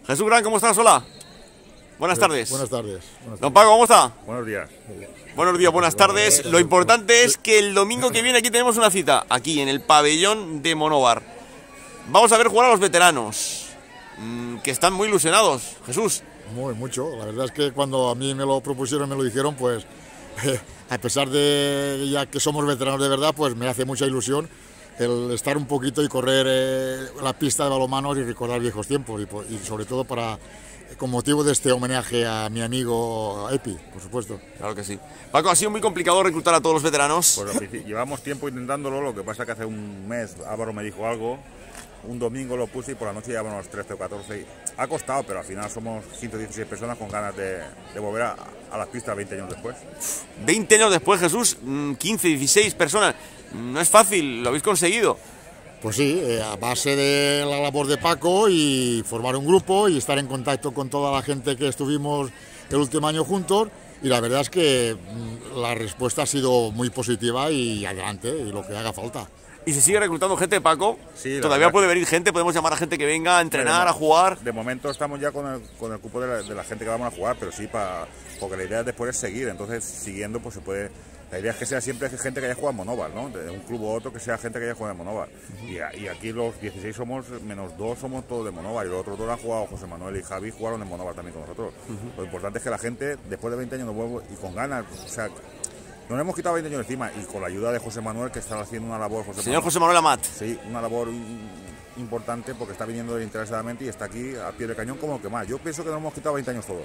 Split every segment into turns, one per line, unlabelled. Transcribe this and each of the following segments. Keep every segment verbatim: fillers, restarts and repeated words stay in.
Jesús Gran, ¿cómo estás? Hola. Buenas tardes.
Buenas tardes. Buenas
Don Paco, ¿cómo está?
Buenos días.
Buenos días, buenas tardes. Lo importante es que el domingo que viene aquí tenemos una cita, aquí en el pabellón de Monóvar. Vamos a ver jugar a los veteranos, mmm, que están muy ilusionados. Jesús.
Muy, mucho. La verdad es que cuando a mí me lo propusieron, me lo dijeron, pues eh, a pesar de ya que somos veteranos de verdad, pues me hace mucha ilusión el estar un poquito y correr eh, la pista de balonmano y recordar viejos tiempos y, y sobre todo para con motivo de este homenaje a mi amigo Epi, por supuesto.
Claro que sí. Paco, ¿ha sido muy complicado reclutar a todos los veteranos?
Pues llevamos tiempo intentándolo, lo que pasa es que hace un mes Álvaro me dijo algo, un domingo lo puse y por la noche llevamos trece o catorce. Ha costado, pero al final somos ciento dieciséis personas con ganas de, de volver a, a las pistas veinte años después.
veinte años después, Jesús, quince, dieciséis personas. No es fácil, lo habéis conseguido.
Pues sí, eh, a base de la labor de Paco y formar un grupo y estar en contacto con toda la gente que estuvimos el último año juntos, y la verdad es que mm, la respuesta ha sido muy positiva y adelante, y lo que haga falta.
¿Y se sigue reclutando gente, Paco?
Sí,
¿Todavía
verdad.
puede venir gente? ¿Podemos llamar a gente que venga a entrenar,
de,
a jugar?
De momento estamos ya con el, con el cupo de la, de la gente que vamos a jugar, pero sí, para porque la idea después es seguir, entonces siguiendo pues se puede... La idea es que sea siempre gente que haya jugado en Monóvar, ¿no? De un club u otro que sea gente que haya jugado en Monóvar. Uh-huh. y, y aquí los dieciséis somos, menos dos somos todos de Monóvar, y los otros dos han jugado, José Manuel y Javi jugaron en Monóvar también con nosotros. Uh-huh. Lo importante es que la gente, después de veinte años, nos vuelve y con ganas, o sea... Nos hemos quitado veinte años encima y con la ayuda de José Manuel, que está haciendo una labor... José
Señor
Manuel,
José Manuel Amat.
Sí, una labor importante porque está viniendo interesadamente y está aquí a pie de cañón como el que más. Yo pienso que nos hemos quitado veinte años todos.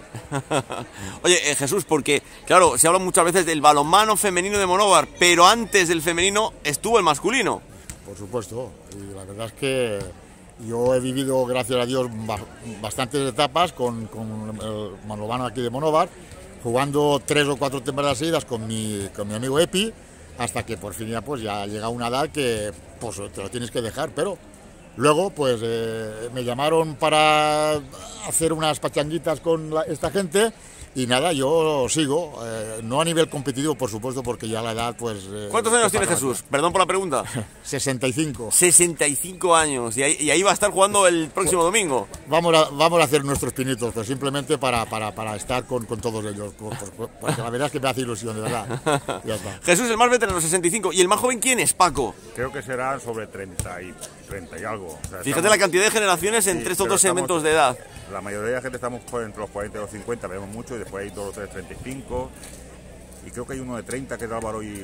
Oye, eh, Jesús, porque, claro, se habla muchas veces del balonmano femenino de Monóvar, pero antes del femenino estuvo el masculino.
Por supuesto, y la verdad es que yo he vivido, gracias a Dios, bastantes etapas con, con el balonmano aquí de Monóvar, jugando tres o cuatro temporadas seguidas con mi, con mi amigo Epi, hasta que por fin ya pues ya llega una edad que pues te lo tienes que dejar, pero luego pues eh, me llamaron para hacer unas pachanguitas con la, esta gente, y nada, yo sigo, eh, no a nivel competitivo, por supuesto, porque ya la edad pues... Eh,
¿Cuántos años tiene Jesús? Perdón por la pregunta.
sesenta y cinco.
sesenta y cinco años, y ahí, y ahí va a estar jugando el próximo
pues,
domingo.
Vamos a, vamos a hacer nuestros pinitos, pues simplemente para, para, para estar con, con todos ellos, por, por, porque la verdad es que me hace ilusión, de verdad. Ya está.
Jesús, el más veterano, sesenta y cinco, ¿y el más joven quién es, Paco?
Creo que será sobre treinta y, treinta y algo. O sea,
Fíjate
estamos,
la cantidad de generaciones entre sí, estos dos segmentos de edad.
La mayoría de la gente estamos entre los cuarenta y los cincuenta, vemos mucho, y después hay dos o tres de treinta y cinco, y creo que hay uno de treinta que es Álvaro y,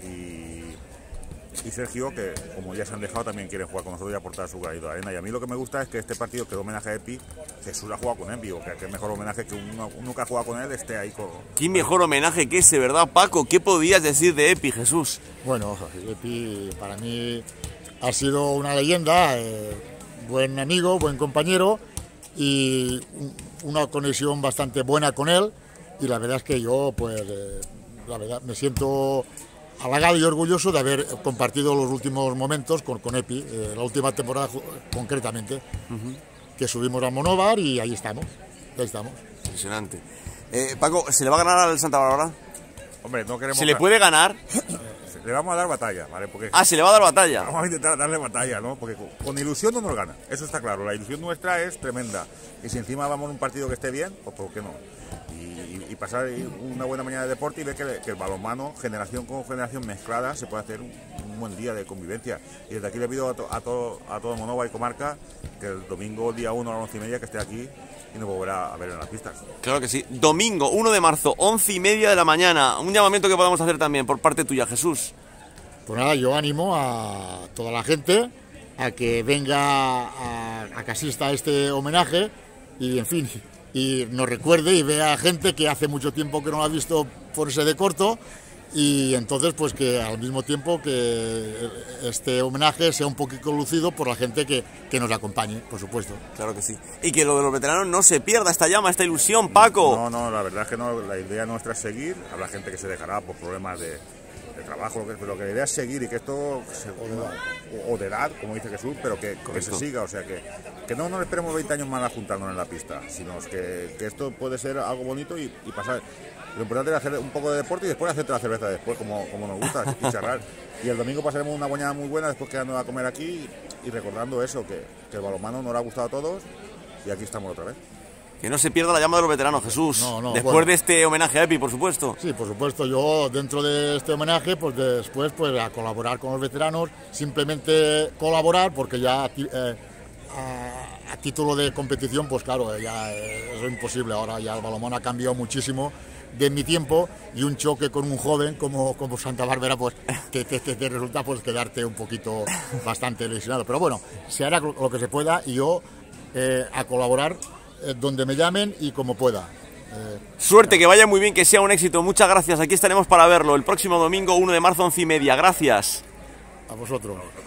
y, y Sergio, que como ya se han dejado también quieren jugar con nosotros y aportar su granito de arena. Y a mí lo que me gusta es que este partido, que es homenaje a Epi, Jesús ha jugado con él, digo, que es mejor homenaje que uno, uno que ha jugado con él esté ahí con...
¿Qué mejor homenaje que ese, verdad, Paco? ¿Qué podías decir de Epi, Jesús?
Bueno, Epi para mí ha sido una leyenda, eh, buen amigo, buen compañero, y una conexión bastante buena con él, y la verdad es que yo pues eh, la verdad me siento halagado y orgulloso de haber compartido los últimos momentos con, con Epi, eh, la última temporada concretamente, uh-huh. que subimos a Monóvar y ahí estamos, ahí estamos.
Impresionante. Eh, Paco, ¿se le va a ganar al Santa Bárbara?
Hombre, no queremos...
¿Se le puede ganar?
Le vamos a dar batalla, ¿vale? Porque
ah, se le va a dar batalla.
Vamos a intentar darle batalla, ¿no? Porque con, con ilusión no nos gana, eso está claro. La ilusión nuestra es tremenda. Y si encima vamos a un partido que esté bien, pues ¿por qué no? Y, y, y pasar una buena mañana de deporte y ver que, que el balonmano, generación con generación mezclada, se puede hacer un, un buen día de convivencia. Y desde aquí le pido a, to, a, todo, a todo Monóvar y comarca que el domingo, día uno a las once y media, que esté aquí y nos volverá a ver en las pistas.
Claro que sí. Domingo, uno de marzo, once y media de la mañana. Un llamamiento que podamos hacer también por parte tuya, Jesús.
Pues nada, yo animo a toda la gente a que venga a, a que asista a este homenaje y, en fin, y nos recuerde y vea a gente que hace mucho tiempo que no lo ha visto por ese de corto, y entonces pues que al mismo tiempo que este homenaje sea un poquito lucido por la gente que, que nos acompañe, por supuesto.
Claro que sí. Y que lo de los veteranos no se pierda esta llama, esta ilusión, Paco.
No, no, la verdad es que no, la idea nuestra es seguir. Habrá gente que se dejará por problemas de... de trabajo, lo que, pero que la idea es seguir y que esto se, o, o de edad, como dice Jesús, pero que, que se siga, o sea que, que no nos esperemos veinte años más a juntarnos en la pista, sino que, que esto puede ser algo bonito y, y pasar. Lo importante es hacer un poco de deporte y después hacerte la cerveza después, como, como nos gusta, y charlar. Y el domingo pasaremos una mañana muy buena, después quedando a comer aquí y recordando eso, que, que el balonmano nos ha gustado a todos y aquí estamos otra vez.
Que no se pierda la llama de los veteranos, Jesús.
No, no,
después
bueno.
de este homenaje a Epi, por supuesto.
Sí, por supuesto, yo dentro de este homenaje, pues después pues a colaborar con los veteranos, simplemente colaborar, porque ya eh, a, a título de competición, pues claro, ya eh, es imposible. Ahora ya el balonmano ha cambiado muchísimo de mi tiempo, y un choque con un joven como, como Santa Bárbara, pues te, te, te, te resulta pues quedarte un poquito bastante lesionado. Pero bueno, se hará lo que se pueda, y yo eh, a colaborar eh, donde me llamen y como pueda. Eh,
Suerte, que vaya muy bien, que sea un éxito. Muchas gracias. Aquí estaremos para verlo el próximo domingo, uno de marzo, once y media. Gracias.
a vosotros.